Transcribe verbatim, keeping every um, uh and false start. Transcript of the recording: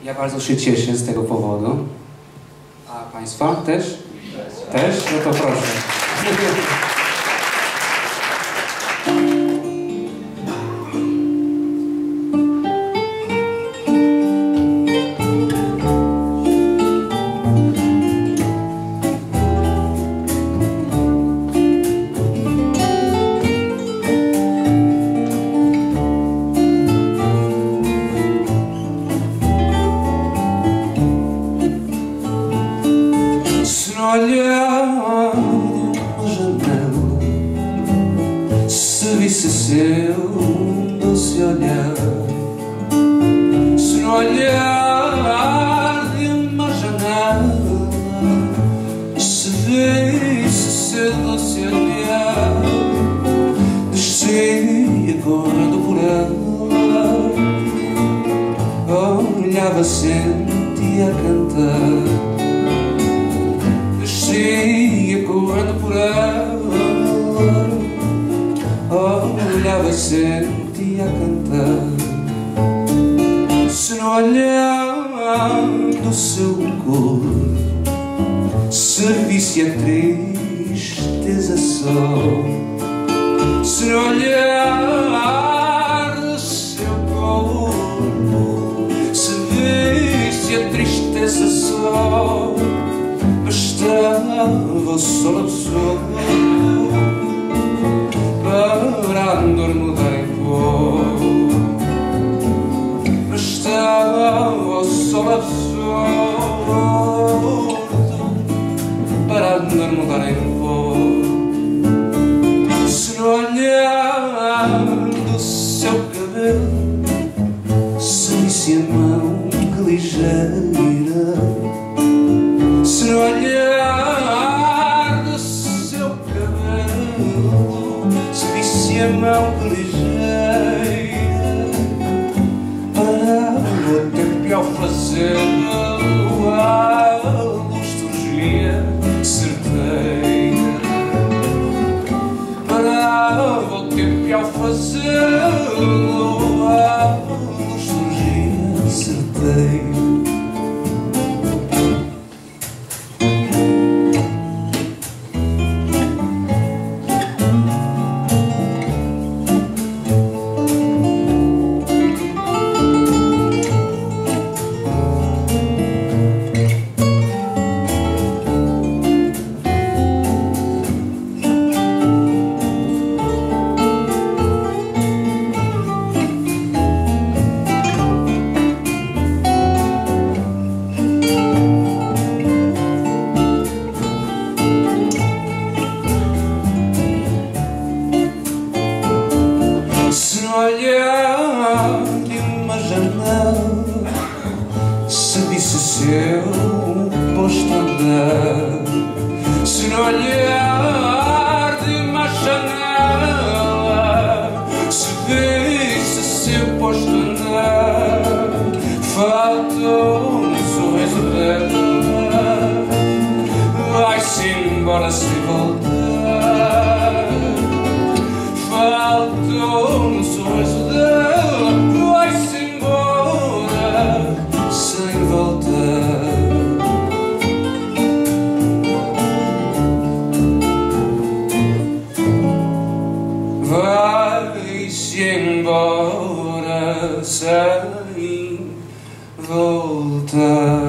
Ja bardzo się cieszę z tego powodu. A Państwa też? Też? No to proszę. Olhar uma janela, se visse seu doce olhar. Se no olhar de uma janela, se visse seu doce olhar, descia correndo por ela, olhava, sentia cantar. Descia correndo por ela, olhava, sentia cantar. Se no olhar do seu corpo se visse a tristeza só, se no olhar do seu corpo se visse a tristeza só, bastava só a pessoa para mudar em pó. Bastava só a pessoa para mudar em pó. Se no olhar do seu cabelo se visse a mão que ligeira, se no olhar do seu cabelo se visse a mão que ligeira, parava o tempo e ao fazê-lo a luz surgia certeira. Parava o tempo e ao fazê-lo a luz surgia certeira. Olhar de uma janela se visse seu posto andar. Se no olhar de uma janela se visse seu posto andar, faltou um sorriso dela, vai-se embora sem voltar. Faltou um sorriso dela, vai-se embora sem voltar. Vai-se embora sem voltar.